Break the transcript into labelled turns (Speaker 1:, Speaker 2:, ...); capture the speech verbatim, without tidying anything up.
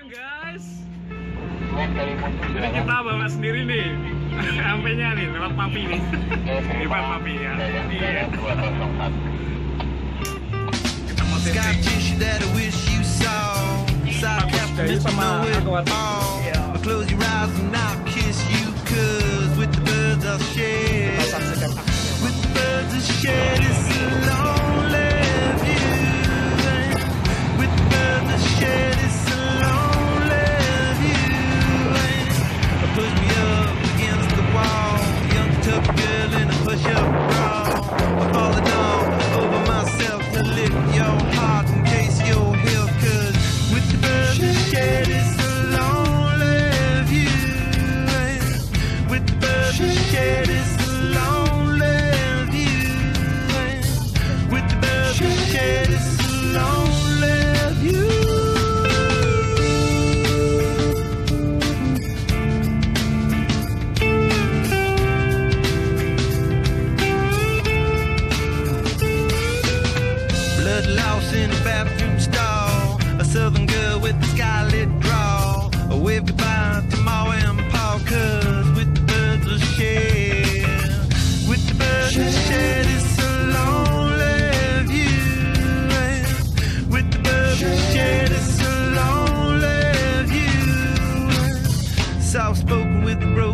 Speaker 1: datang guys. Ini kita bawa sendiri nih. Sampainya nih lewat papi nih. Ini Pak papi ya. Iya. Kita mau testing. Dari sama Aquatic.
Speaker 2: Close your eyes and I'll kiss you, cause with the birds I'll share. With the birds I'll share this lonely view. With the birds I'll share this lonely view. Push me up against the wall, young tough girl in a push-up bra. I'm falling all over myself to lift your heart in case you're here, cause with the birds I'll share this share this lonely view. With the birds we share this lonely view. Blood loss in a bathroom stall, a southern girl with a scarlet drawl. A wave goodbye to Ma and Pa, cause with the birds we'll share. With the birds we'll share this lonely view. With the birds we'll share this lonely view. Soft spoken with the broken